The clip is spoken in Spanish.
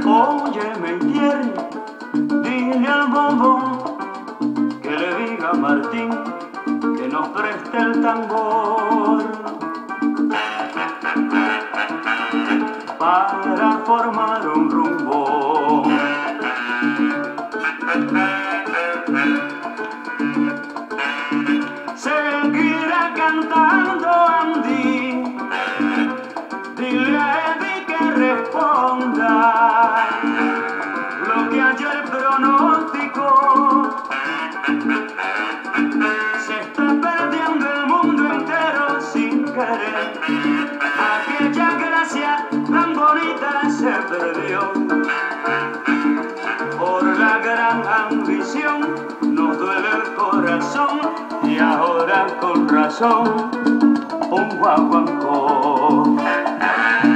Óyeme, Jerry, dile al bombón que le diga a Martín que nos preste el tambor para formar un rumbo. Seguirá cantando Andy, dile a Eddie que responda lo que ayer pronosticó. Se está perdiendo el mundo entero sin querer, aquella gracia tan bonita se perdió. Por la gran ambición nos duele el corazón y ahora con razón un guaguancó.